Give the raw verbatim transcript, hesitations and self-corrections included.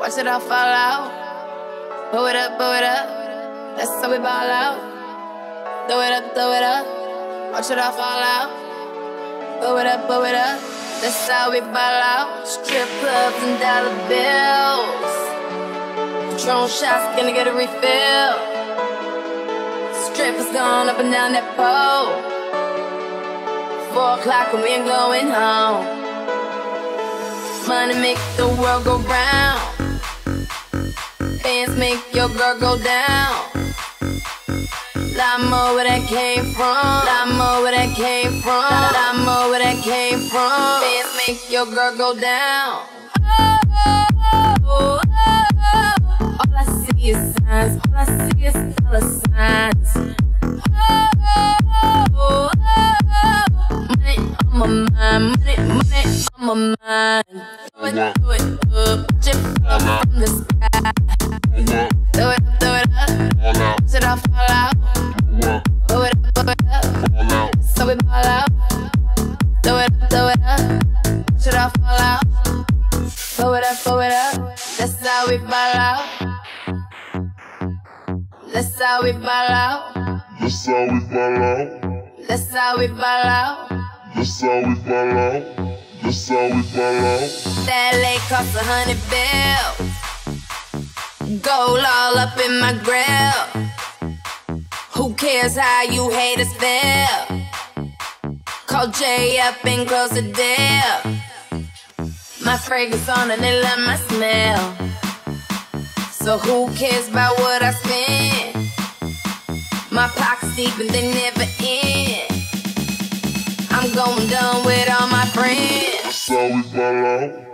watch it all fall out. Blow it up, blow it up, that's how we ball out. Throw it up, throw it up, watch it all fall out. Blow it up, blow it up, that's how we ball out. Strip clubs and dollar bills, Patron shots, gonna get a refill. Strippers going up and down that pole. Four o'clock and we ain't going home. Money make the world go round. Bands make your girl go down. Lot more where that came from. Lot more where that came from. Lot more where that came from. Bands make your girl go down. Oh, oh, oh. All I see is signs. All I see is dollar signs. Oh, oh, oh. Money on my mind. Money, money on my mind. Do it, do it up. Chip up from the sky. Throw it up, throw it up. Watch it all fall out. Blow it up, blow it up. So we ball out. Throw it up, throw it up. Watch it all fall out. Blow it up, blow it up. That's how we ball out. That's how we ball out. That's how we ball out. That's how we ball out. That's how we ball out. That's how we ball out. That lake cost a hundred bills. Gold all up in my grill. Who cares how you haters feel? Call Jay up and close the deal. My fragrance on and they love my smell. So who cares about what I spend? My pockets deep and they never end. I'm going done with all my friends. That's how we ball out.